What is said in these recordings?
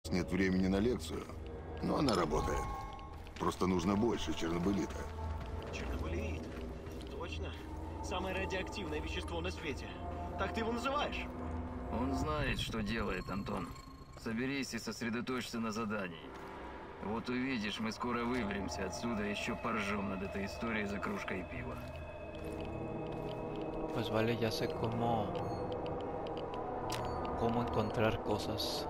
нет времени на лекцию, но она работает. Просто нужно больше чернобылита. Чернобылит? Точно. Самое радиоактивное вещество на свете. Так ты его называешь? Он знает, что делает, Антон. Соберись и сосредоточься на задании. Вот увидишь, мы скоро выберемся отсюда, еще поржем над этой историей за кружкой пива. Pues vale, ya sé cómo encontrar cosas.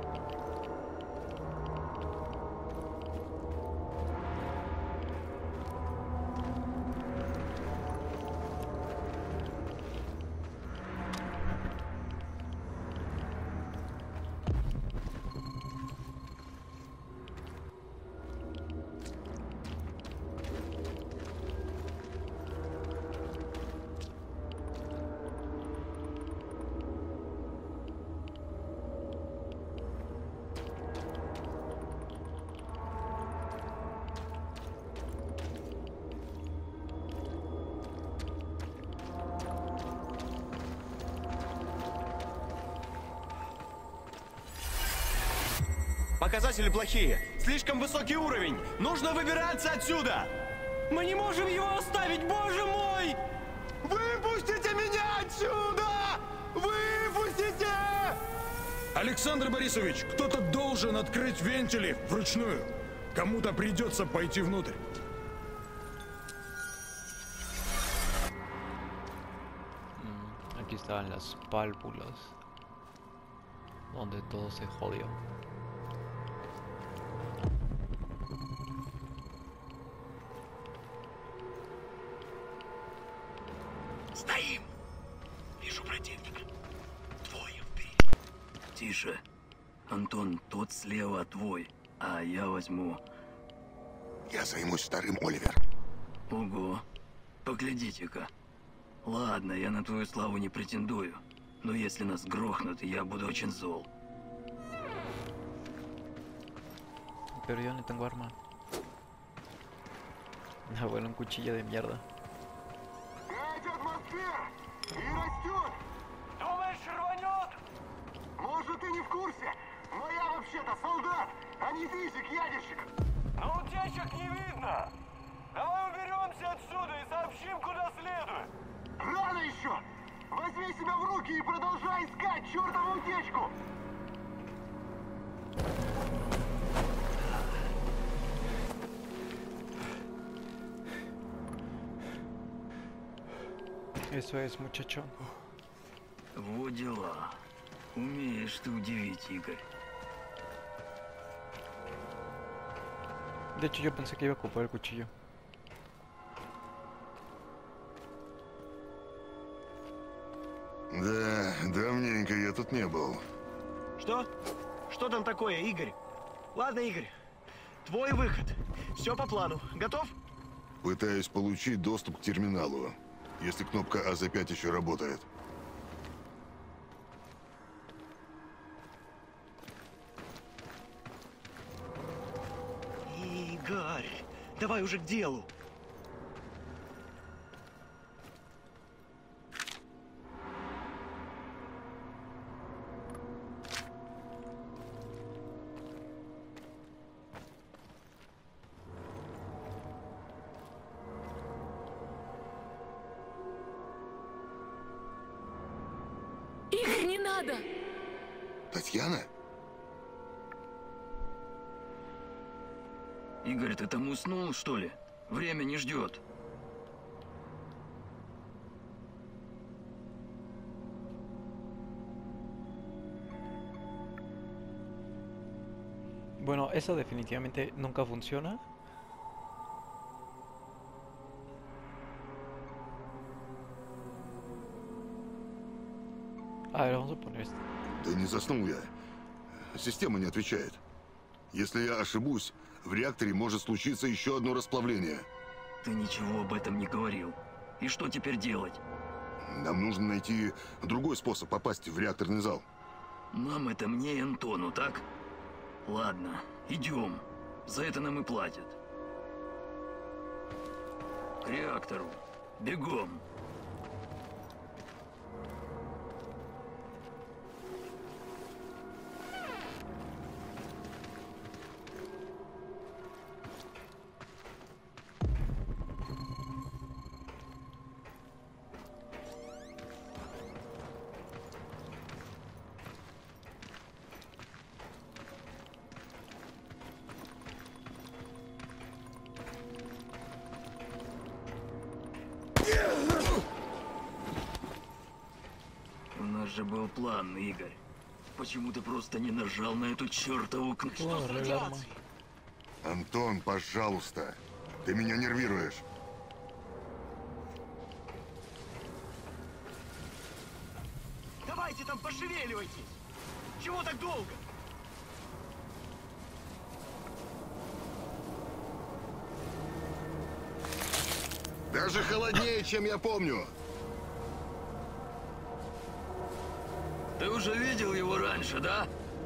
Показатели плохие. Слишком высокий уровень. Нужно выбираться отсюда. Мы не можем его оставить, боже мой! Выпустите меня отсюда! Выпустите! Александр Борисович, кто-то должен открыть вентили вручную. Кому-то придется пойти внутрь. Aquí estaban las válvulas donde todo se jodió. Стоим! Вижу противника. Двое впереди. Тише. Антон, тот слева твой, а я возьму. Я займусь вторым, Оливер. Ого. Поглядите-ка. Ладно, я на твою славу не претендую. Но если нас грохнут, я буду очень зол. Pero yo no tengo arma. Me abuelo un cuchillo de mierda. 5 атмосфер! И растет! Думаешь, рванет? Может, ты не в курсе, но я вообще-то солдат, а не физик-ядерщик. Но утечек не видно. Давай уберемся отсюда и сообщим, куда следует. Рано еще! Возьми себя в руки и продолжай искать чертову утечку! Eso es, muchacho. Вот дела. Умеешь ты удивить, Игорь. De hecho, yo pensé que iba a ocupar el cuchillo. Да, давненько я тут не был. Что? Что там такое, Игорь? Ладно, Игорь. Твой выход. Все по плану. Готов? Пытаюсь получить доступ к терминалу, если кнопка АЗ-5 еще работает. Игорь, давай уже к делу. Игорь, не надо! Татьяна? Игорь, ты там уснул, что ли? Время не ждет. Bueno, eso definitivamente nunca funciona. A ver, vamos a poner esto. Да не заснул я. Система не отвечает. Если я ошибусь, в реакторе может случиться еще одно расплавление. Ты ничего об этом не говорил. И что теперь делать? Нам нужно найти другой способ попасть в реакторный зал. Нам это мне и Антону, так? Ладно, идем. За это нам и платят. К реактору. Бегом. же был план, Игорь. Почему ты просто не нажал на эту чертову кнопку? Puedo agarrar el arma. Антон, пожалуйста. Ты меня нервируешь. Давайте там пошевеливайтесь! Чего так долго? Даже холоднее, чем я помню. Ты уже видел его раньше, да?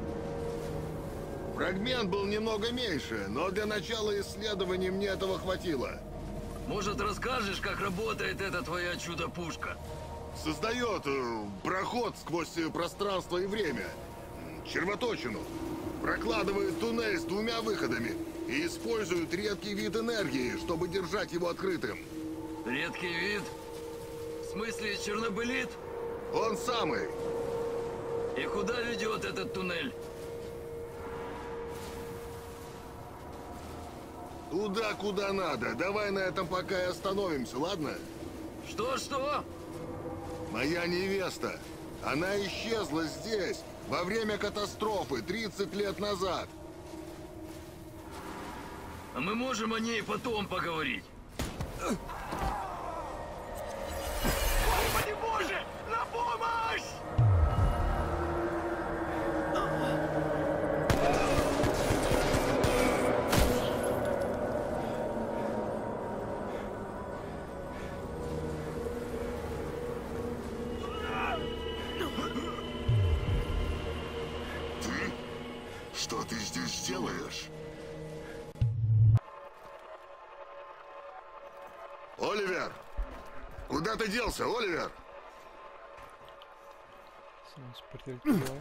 Фрагмент был немного меньше, но для начала исследований мне этого хватило. Может, расскажешь, как работает эта твоя чудо-пушка? Создает проход сквозь пространство и время. Червоточину. Прокладывает туннель с 2 выходами и использует редкий вид энергии, чтобы держать его открытым. Редкий вид? В смысле, чернобылит? Он самый. И куда ведет этот туннель? Туда, куда надо. Давай на этом пока и остановимся, ладно? Что-что? Моя невеста. Она исчезла здесь во время катастрофы 30 лет назад. А мы можем о ней потом поговорить. Господи боже! На помощь! Что ты здесь делаешь? Оливер! Куда ты делся, Оливер? Se nos perdió el tío.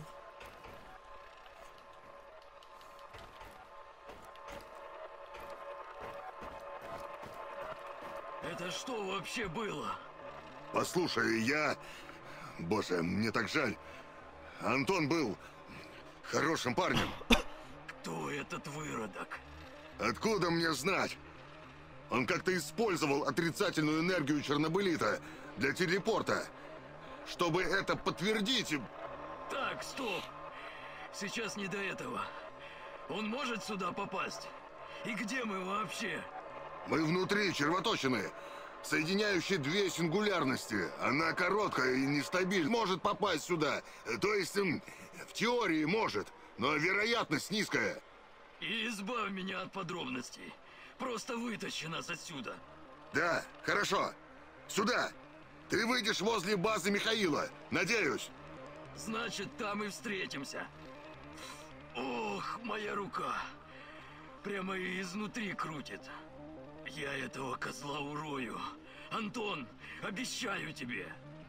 Это что вообще было? Послушай, я... Боже, мне так жаль. Антон был хорошим парнем. Кто этот выродок? Откуда мне знать? Он как-то использовал отрицательную энергию Чернобылита для телепорта. Чтобы это подтвердить... Так, стоп. Сейчас не до этого. Он может сюда попасть? И где мы вообще? Мы внутри червоточины, соединяющей 2 сингулярности. Она короткая и нестабильна. Может попасть сюда. То есть, в теории может, но вероятность низкая. И избавь меня от подробностей. Просто вытащи нас отсюда. Да, хорошо. Сюда. Ты выйдешь возле базы Михаила, надеюсь. Значит, там и встретимся. Ох, моя рука. Прямо изнутри крутит. Я этого козла урою. Антон, обещаю тебе.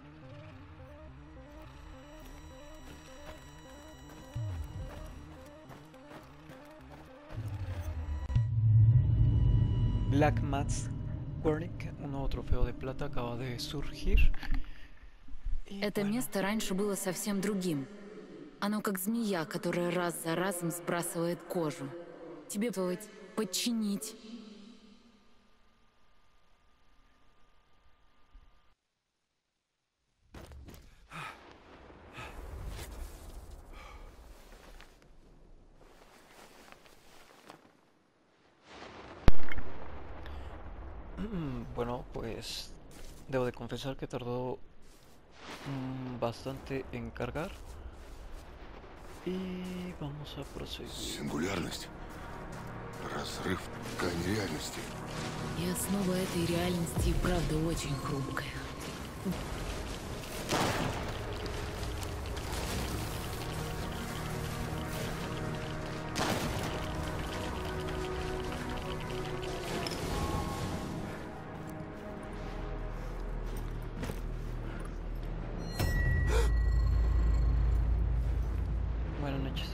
Black Mats Wernick, un nuevo trofeo de plata acaba de surgir. Y Это bueno, место раньше было совсем другим. Оно как змея, которая раз за разом сбрасывает кожу. Тебе подчинить. bueno, pues debo de confesar que tardó bastante en cargar. Y vamos a proseguir. Сингулярность. Разрыв ткани реальности. И основа этой реальности и правда очень хрупкая. Buenas noches.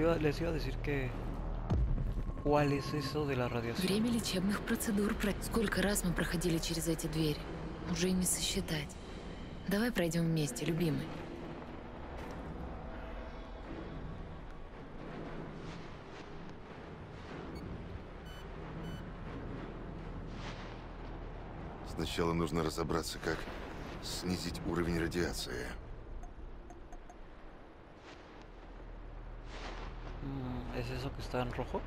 les iba a decir que... ¿Cuál es eso de la radiación? Время лечебных процедур. Сколько раз мы проходили через эти двери? Уже и не сосчитать. Давай пройдем вместе, любимый. Сначала нужно разобраться, как снизить уровень радиации. ¿Es eso que está en rojo?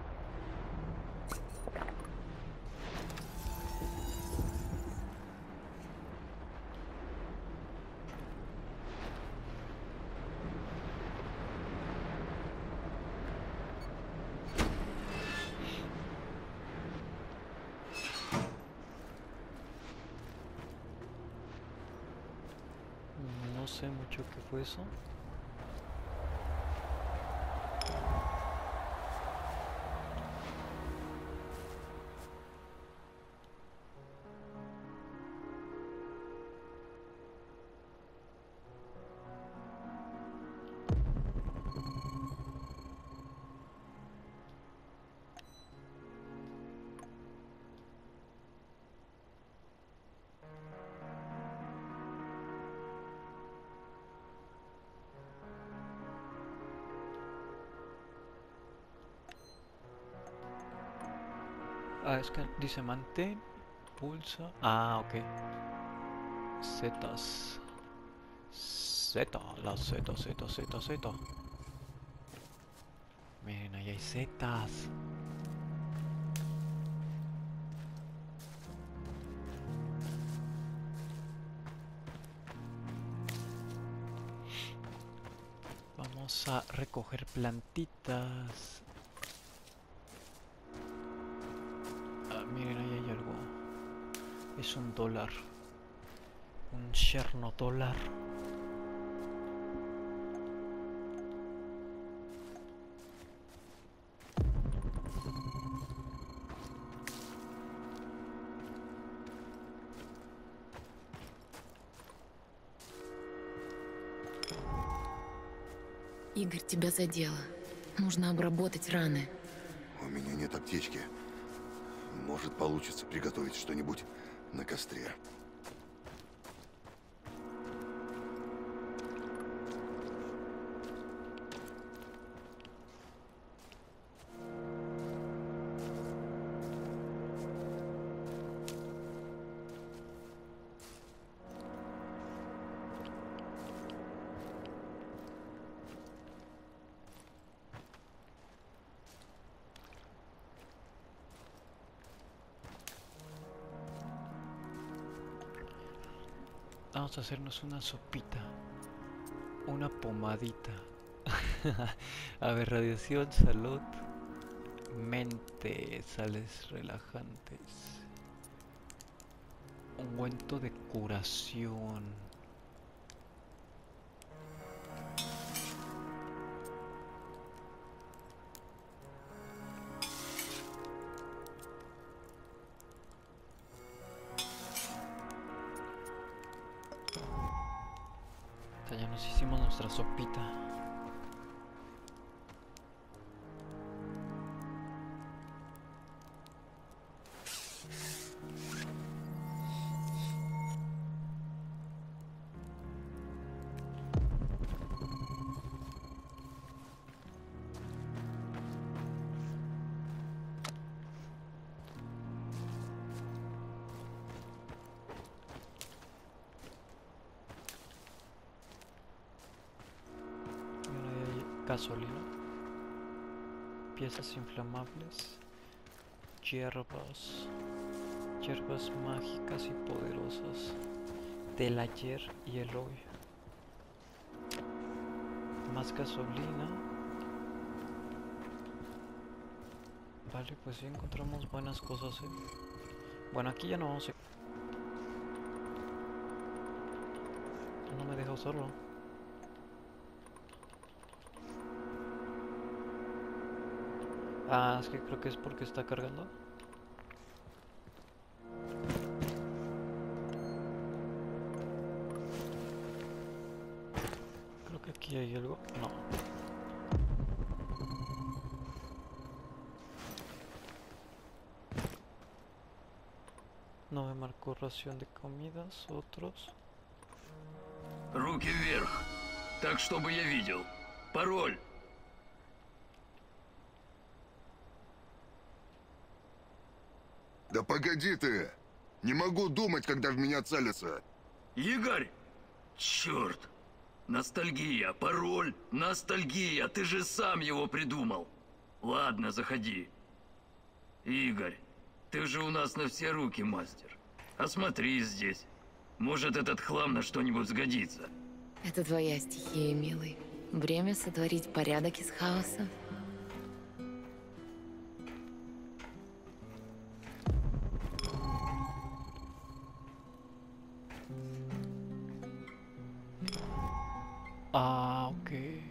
No sé mucho qué fue eso. Ah, es que dice mantén, pulsa. Ah, ok. Zetas. Z, la Z, Z, Z, Z. Miren, ahí hay zetas. Vamos a recoger plantitas. Miren, ahí hay algo. Es un dólar. Un cherno dólar. Игорь, тебя задело. Нужно обработать раны. У меня нет аптечки. Может, получится приготовить что-нибудь на костре. Vamos a hacernos una sopita. Una pomadita. A ver, radiación, salud, mente, sales relajantes. Ungüento de curación. Ya nos hicimos nuestra sopita. Gasolina, piezas inflamables, hierbas mágicas y poderosas del ayer y el hoy, más gasolina. Vale, pues sí encontramos buenas cosas, ¿eh? Bueno, aquí ya no vamos a... No me deja usarlo. Ah, es que creo que es porque está cargando. Creo que aquí hay algo. No. No me marcó ración de comidas, otros. Руки вверх. Так, чтобы я видел. Пароль. Да погоди ты! Не могу думать, когда в меня целятся. Игорь! Черт! Ностальгия, пароль, ностальгия, ты же сам его придумал. Ладно, заходи. Игорь, ты же у нас на все руки мастер. Осмотри здесь. Может, этот хлам на что-нибудь сгодится. Это твоя стихия, милый. Время сотворить порядок из хаоса. Ah, ok.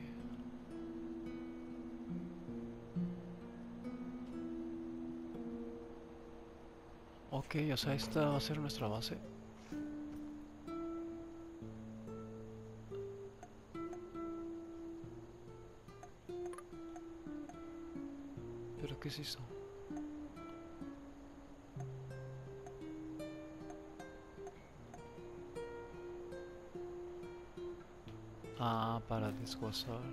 Ok, o sea, esta va a ser nuestra base. ¿Pero qué es eso? Ah, para desguazar.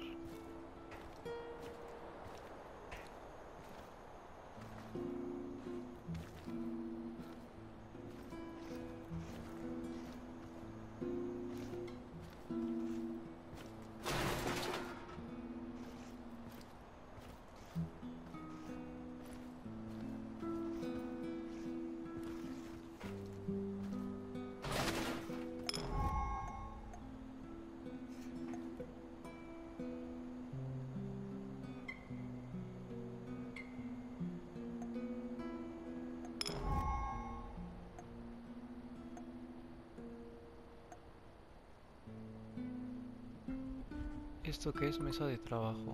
¿Esto qué es? Mesa de trabajo.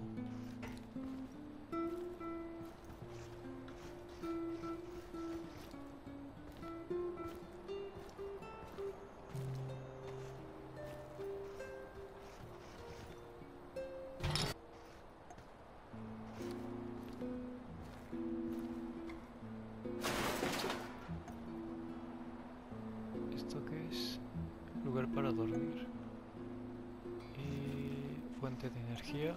¿Esto qué es? Lugar para dormir. Y fuente de energía.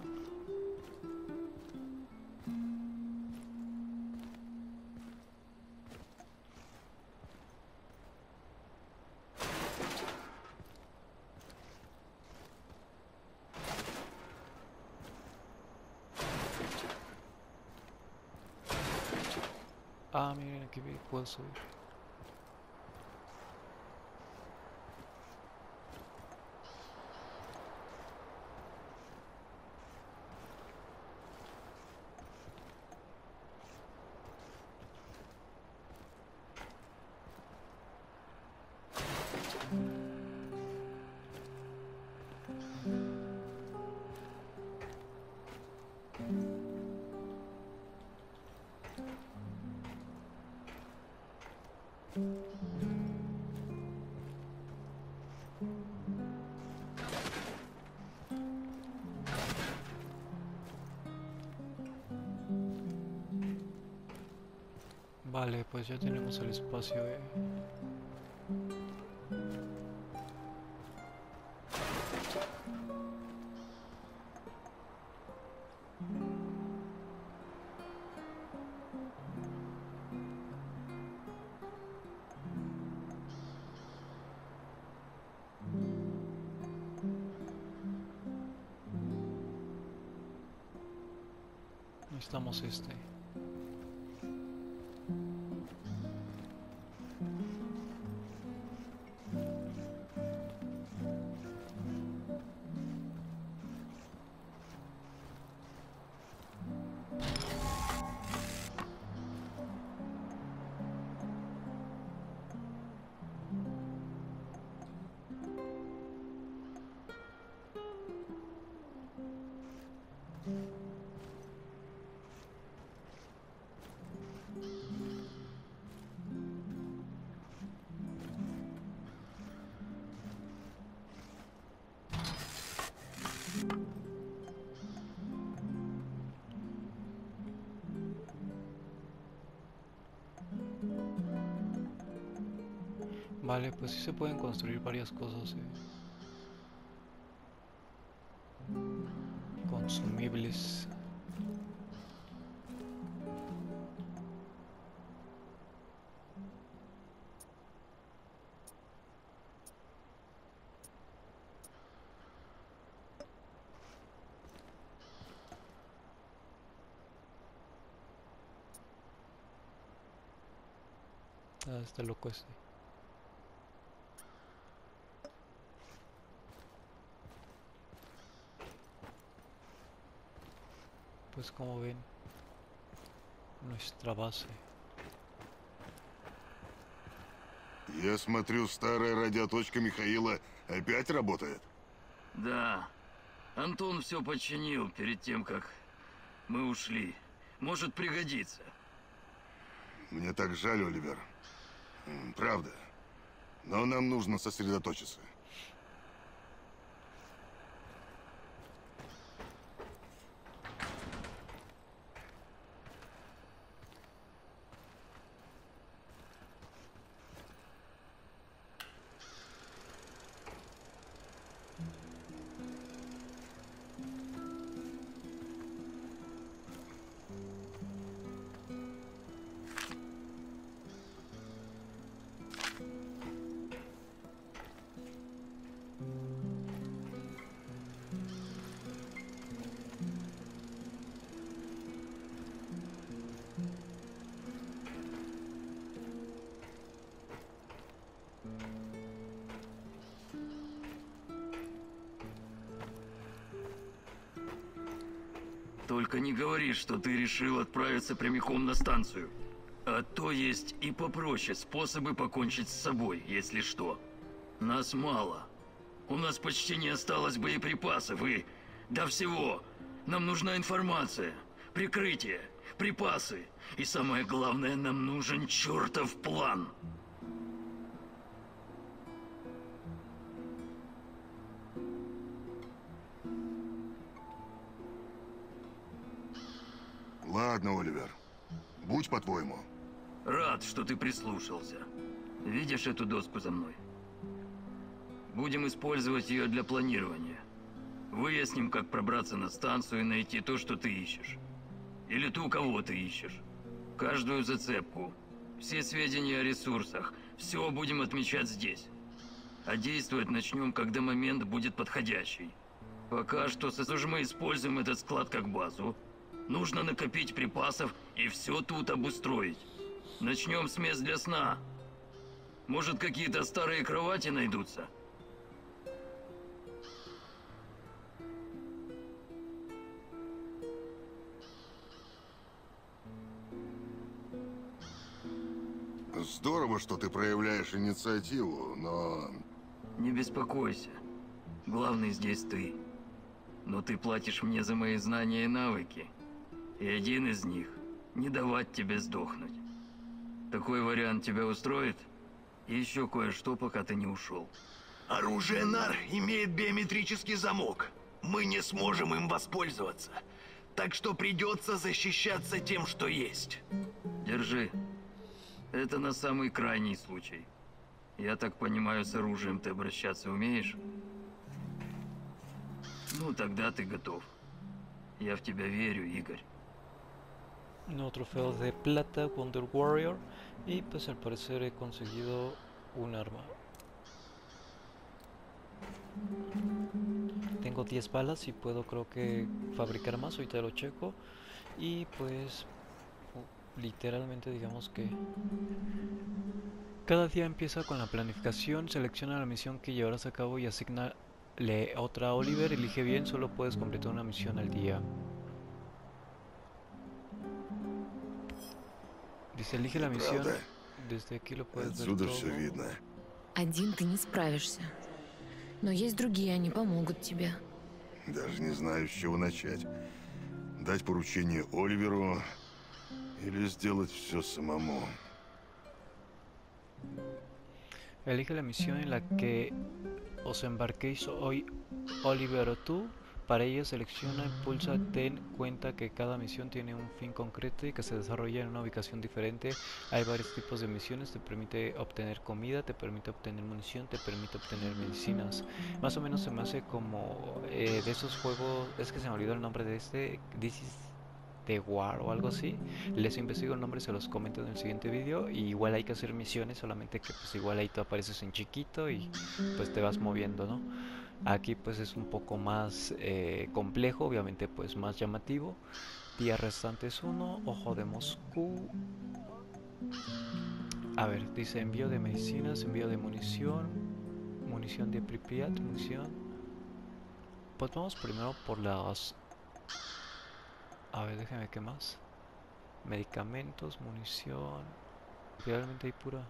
Ah, miren, aquí puedo subir. Vale, pues ya tenemos el espacio, Necesitamos este. Vale, pues sí se pueden construir varias cosas. Consumibles. Ah, está loco este. Pues como ven, nuestra base. Я смотрю, старая радиоточка Михаила опять работает. Да. Антон все починил перед тем, как мы ушли. Может пригодиться. Мне так жаль, Оливер. Правда. Но нам нужно сосредоточиться. Только не говори, что ты решил отправиться прямиком на станцию. А то есть и попроще способы покончить с собой, если что. Нас мало. У нас почти не осталось боеприпасов и... до всего. Нам нужна информация, прикрытие, припасы. И самое главное, нам нужен чертов план. Ладно, Оливер. Будь по-твоему. Рад, что ты прислушался. Видишь эту доску за мной? Будем использовать ее для планирования. Выясним, как пробраться на станцию и найти то, что ты ищешь. Или ту, кого ты ищешь. Каждую зацепку, все сведения о ресурсах, все будем отмечать здесь. А действовать начнем, когда момент будет подходящий. Пока что мы используем этот склад как базу. Нужно накопить припасов и все тут обустроить. Начнем с мест для сна. Может, какие-то старые кровати найдутся? Здорово, что ты проявляешь инициативу, но... Не беспокойся. Главный здесь ты. Но ты платишь мне за мои знания и навыки. И один из них — не давать тебе сдохнуть. Такой вариант тебя устроит? И еще кое-что, пока ты не ушел. Оружие НАР имеет биометрический замок. Мы не сможем им воспользоваться. Так что придется защищаться тем, что есть. Держи. Это на самый крайний случай. Я так понимаю, с оружием ты обращаться умеешь? Ну, тогда ты готов. Я в тебя верю, Игорь. No trofeos de plata, Wonder Warrior. Y pues al parecer he conseguido un arma. Tengo 10 balas y puedo, creo que, fabricar más. Ahorita lo checo. Y pues literalmente digamos que cada día empieza con la planificación. Selecciona la misión que llevarás a cabo y asignale otra a Oliver. Elige bien, solo puedes completar una misión al día. Dice, elige la misión. Правда? Desde aquí lo puedes ver Отсюда todo. все видно. Один ты не справишься. Но есть другие, они помогут тебе. Даже не знаю, с чего начать. Дать поручение Оливеру или сделать все самому. Elige la misión en la que os embarquéis hoy, Oliver o tú. Para ello selecciona, impulsa, ten cuenta que cada misión tiene un fin concreto y que se desarrolla en una ubicación diferente. Hay varios tipos de misiones, te permite obtener comida, te permite obtener munición, te permite obtener medicinas. Más o menos se me hace como de esos juegos, es que se me olvidó el nombre de este, This is the War o algo así. Les investigo el nombre, se los comento en el siguiente vídeo. Y igual hay que hacer misiones, solamente que pues igual ahí tú apareces en chiquito y pues te vas moviendo, ¿no? Aquí pues es un poco más complejo, obviamente pues más llamativo. Días restantes 1, ojo de Moscú. A ver, dice envío de medicinas, envío de munición, munición de Pripyat, munición. Pues vamos primero por las... A ver, déjame, ¿qué más? Medicamentos, munición. Realmente hay pura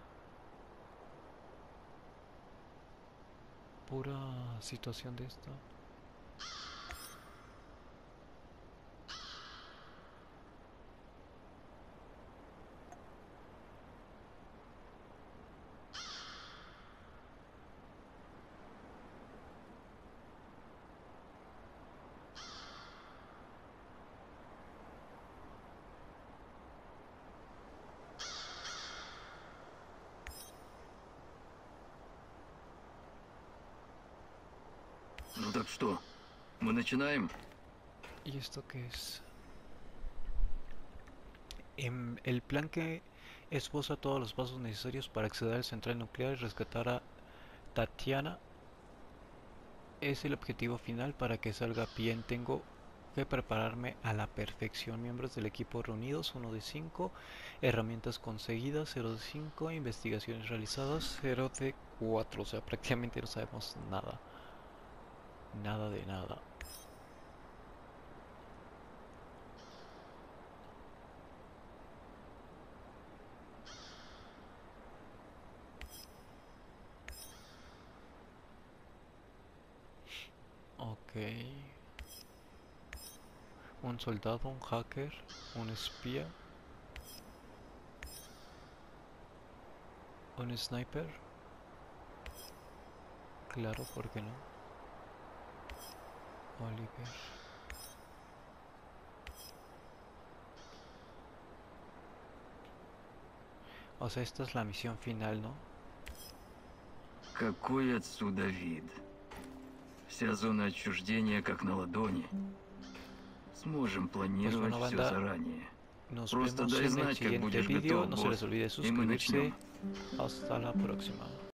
situación de esto. Ну так что, мы начинаем? ¿Y esto qué es? El plan que esboza todos los pasos necesarios para acceder al central nuclear y rescatar a Tatiana es el objetivo final. Para que salga bien tengo que prepararme a la perfección. Miembros del equipo reunidos, 1 de 5. Herramientas conseguidas, 0 de 5. Investigaciones realizadas, 0 de 4. O sea, prácticamente no sabemos nada. Nada de nada. Ok. Un soldado, un hacker, un espía, un sniper. Claro, ¿por qué no? Oliver. O sea, esta es la misión final, ¿no? Какой отсюда вид? Вся зона отчуждения как на ладони. Сможем планировать все banda, заранее. Nos Просто vemos дай en el знать, как siguiente будешь vídeo. готов, No se les босс, olvide и мы suscribirse. начнем. Hasta la próxima.